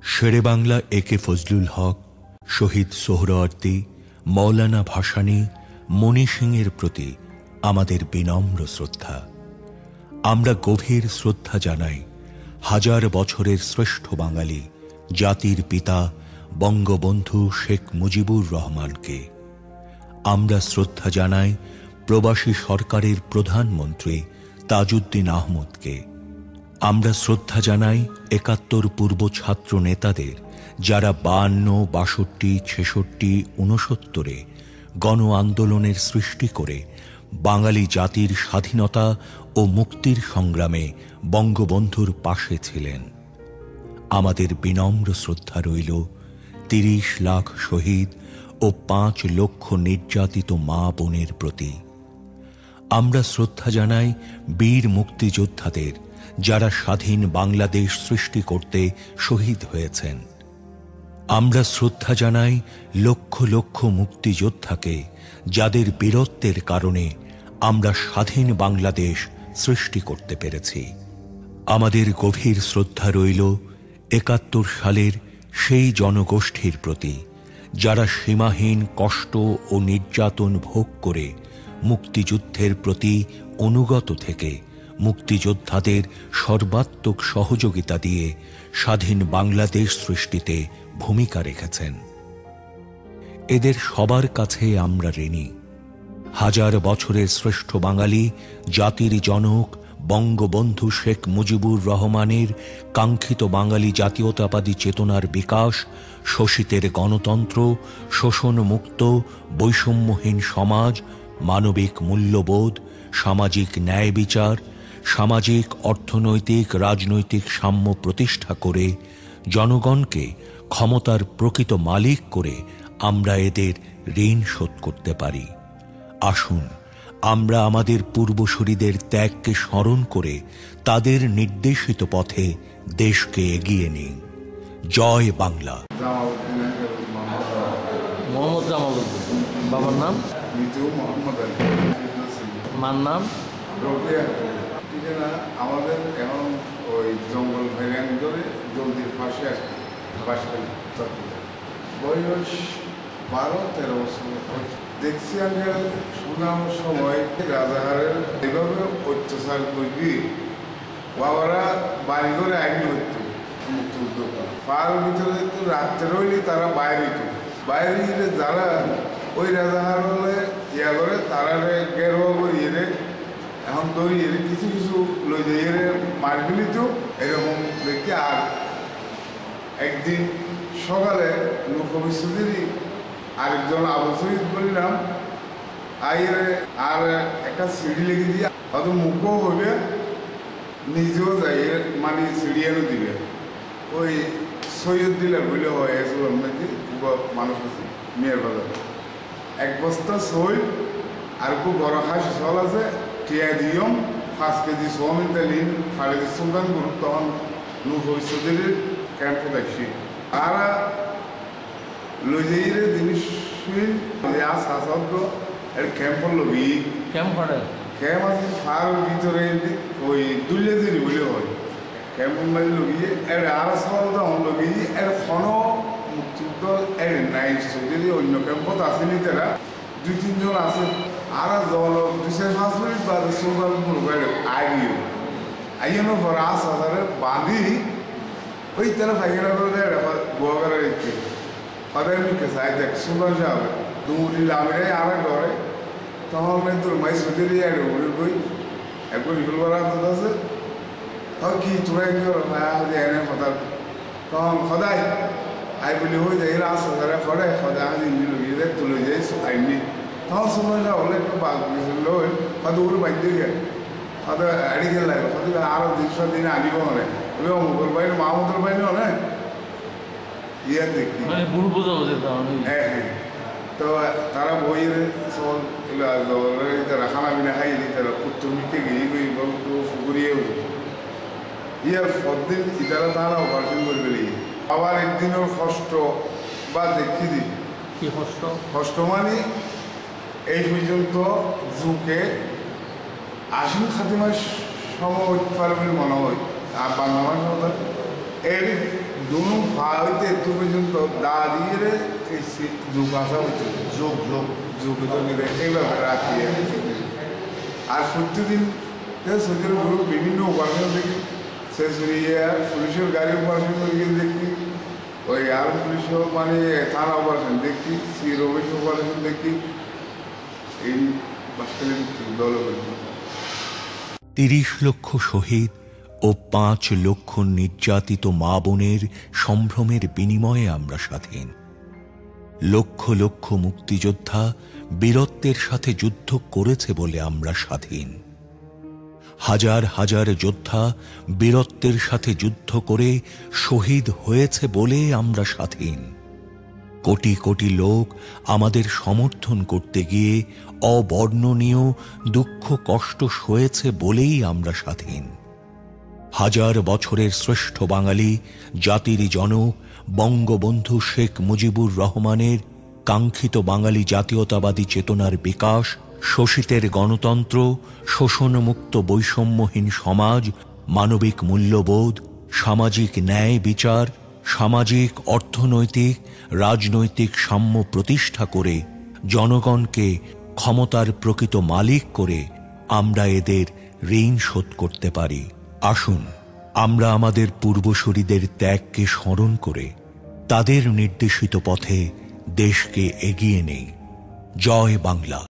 শেরে বাংলা একে ফজলুল হক, শহীদ সোহরাওয়ার্দী, মৌলানা ভাসানী, মণি সিংয়ের প্রতি আমাদের বিনম্র শ্রদ্ধা। আমরা গভীর শ্রদ্ধা জানাই হাজার বছরের শ্রেষ্ঠ বাঙালি জাতির পিতা বঙ্গবন্ধু শেখ মুজিবুর রহমানকে। আমরা শ্রদ্ধা জানাই প্রবাসী সরকারের প্রধানমন্ত্রী তাজউদ্দিন আহমদকে। আমরা শ্রদ্ধা জানাই ৭১ পূর্ব ছাত্র নেতাদের, যারা ৫২, ৬২, ৬৬, ৬৯ গণ আন্দোলনের সৃষ্টি করে বাঙালি জাতির স্বাধীনতা ও মুক্তির সংগ্রামে বঙ্গবন্ধুর পাশে ছিলেন। আমাদের বিনম্র শ্রদ্ধা রইল ৩০ লাখ শহীদ ও ৫ লক্ষ নির্যাতিত মা বোনের প্রতি। আমরা শ্রদ্ধা জানাই বীর মুক্তিযোদ্ধাদের, যারা স্বাধীন বাংলাদেশ সৃষ্টি করতে শহীদ হয়েছেন। আমরা শ্রদ্ধা জানাই লক্ষ লক্ষ মুক্তিযোদ্ধাকে, যাদের বীরত্বের কারণে আমরা স্বাধীন বাংলাদেশ সৃষ্টি করতে পেরেছি। আমাদের গভীর শ্রদ্ধা রইল ৭১ সালের সেই জনগোষ্ঠীর প্রতি, যারা সীমাহীন কষ্ট ও নির্যাতন ভোগ করে মুক্তিযুদ্ধের প্রতি অনুগত থেকে মুক্তিযোদ্ধাদের সর্বাত্মক সহযোগিতা দিয়ে স্বাধীন বাংলাদেশ সৃষ্টিতে ভূমিকা রেখেছেন। এদের সবার কাছে আমরা ঋণী। হাজার বছরের শ্রেষ্ঠ বাঙালি জাতির জনক বঙ্গবন্ধু শেখ মুজিবুর রহমানের কাঙ্ক্ষিত বাঙালি জাতীয়তাবাদী চেতনার বিকাশ, শোষিতের গণতন্ত্র, শোষণমুক্ত বৈষম্যহীন সমাজ, মানবিক মূল্যবোধ, সামাজিক ন্যায় বিচার, সামাজিক অর্থনৈতিক রাজনৈতিক সাম্য প্রতিষ্ঠা করে জনগণকে ক্ষমতার প্রকৃত মালিক করে আমরা এদের ঋণ শোধ করতে পারি। আসুন আমরা আমাদের পূর্বসূরীদের ত্যাগকে স্মরণ করে তাদের নির্দেশিত পথে দেশকে এগিয়ে নিই। জয় বাংলা। মোহাম্মদ জামালউদ্দিন। বাবার নাম? মার নাম? আমাদের এখন ওই জঙ্গল ভ্যারিয়ান ধরে জলদির পাশে আসবে, বাঁশখালী, চট্টগ্রাম। বয়স 12-13 বছর। দেখছি আমি শোনানোর সময় রাজাহারের এভাবে অত্যাচার করবি, বাবারা বাড়ি করে আইনি হতো মুক্তিযুদ্ধ। পার ভিতরে একটু রাত্রে হইলে তারা বাইরে হইত, বাইরে গেলে যারা ওই রাজাহার হলে ইয়া করে তারা গেরুয়া করিয়ে এখন দৌড়িয়ে কিছু কিছু লই যাই মার ফেলিত এরকম দেখি। আর একদিন সকালে লোকবিশ্বদেরই আরেকজন আবু শহীদ বললাম আইরে আর একটা সিঁড়ি লেগে দিয়ে হয়তো মুখও হবে, নিজেও যাই মানে সিঁড়িয়ানো দিবে। ওই সৈয়দ দিলার বলে হয় এসব নাকি মানুষ আছে মেয়ের বাজার। 1 বস্তা সই আর খুব বড় হাঁস জল আছে, টিয়া দিয়ম 5 কেজি সোয়াবিন তেলিন সাড়ে সুলতান গুরু তখন ভবিষ্যতের ক্যাম্পে দেখছি। আর লইজাইরে জিনিস আসত এর ক্যাম্প লবি ক্যাম্প করে ক্যাম্প আছে ফার ভিতরে ওই দুলে দিলি বলে হয় ক্যাম্প মাঝে লগিয়ে এর আর সব লগিয়ে এর খন মুক্তিযুদ্ধ এর নাই যদি অন্য ক্যাম্পত আসেনি তারা 2-3 জন আছে। আর জল 2-5 মিনিট বাদে সুলতান গুরু আইও আইয়ানোর পর আসাদারে বাঁধি ওই তারা ফাইখানা করে দেয় গোয়া করার ইচ্ছে হঠাৎ মিকে চাই দেখ সুলতান সাহেব দুটি লামিরাই আর ডরে তখন তোর মাই সুদের বই একবার রিফুল করা আছে কি তোরা এনে কথা তখন সদায় আই বলি হয়ে যাই রাস্তা ফরে সদায় আজ ইন্দি লগিয়ে যায় তুলে যাই আইনি তখন সুলতান সাহেব হলে একটু বাঘ লই হয়তো ওর বাধ্য গিয়ে হয়তো এড়িয়ে লাগে হয়তো আরো 200 দিন আনিব মানে মুঘল বাহিনী মাহমুদুর বাহিনী অনেক ইয়ার দেখি গুরু পূজা হ্যাঁ হ্যাঁ। তো তারা বইয়ের সব তারা খানা পিনা খাই তারা উত্তর মিটে গিয়ে ফুকুরিয়েও ইয়ার পরদিন ইতারা তারা অপারেশন করবে আবার একদিনের কষ্ট বা দেখি দিই কি কষ্ট। কষ্ট মানে এই পর্যন্ত জুকে আশ্বিন খাতিমার সময় উঠতে পারে বলে মনে হয়। আর বাংলা ভাষা এর दोनों फाइते तो পর্যন্ত দাঁড়িয়ে এই যোগ আসা হচ্ছে যোগ যোগ যোগ তো নিয়ে এইভাবে রাখি আর প্রতিদিন সরকারি গ্রুপ বিভিন্ন অপারেশন দেখি সেসুরিয়া পুলিশের গাড়ি অপারেশন দেখি ওই আর্ম পুলিশের মানে থানা অপারেশন দেখি সির অফিস অপারেশন দেখি এই বাসকালের দল 30 লক্ষ শহীদ ও 5 লক্ষ নির্যাতিত মা বোনের সম্ভ্রমের বিনিময়ে আমরা স্বাধীন। লক্ষ লক্ষ মুক্তিযোদ্ধা বীরত্বের সাথে যুদ্ধ করেছে বলে আমরা স্বাধীন। হাজার হাজার যোদ্ধা বীরত্বের সাথে যুদ্ধ করে শহীদ হয়েছে বলে আমরা স্বাধীন। কোটি কোটি লোক আমাদের সমর্থন করতে গিয়ে অবর্ণনীয় দুঃখ কষ্ট সয়েছে বলেই আমরা স্বাধীন। হাজার বছরের শ্রেষ্ঠ বাঙালি জাতির জনক বঙ্গবন্ধু শেখ মুজিবুর রহমানের কাঙ্ক্ষিত বাঙালি জাতীয়তাবাদী চেতনার বিকাশ, শোষিতের গণতন্ত্র, শোষণমুক্ত বৈষম্যহীন সমাজ, মানবিক মূল্যবোধ, সামাজিক ন্যায় বিচার, সামাজিক অর্থনৈতিক রাজনৈতিক সাম্য প্রতিষ্ঠা করে জনগণকে ক্ষমতার প্রকৃত মালিক করে আমরা এদের ঋণ শোধ করতে পারি। আসুন আমরা আমাদের পূর্বসূরীদের ত্যাগকে স্মরণ করে তাদের নির্দেশিত পথে দেশকে এগিয়ে নেই। জয় বাংলা।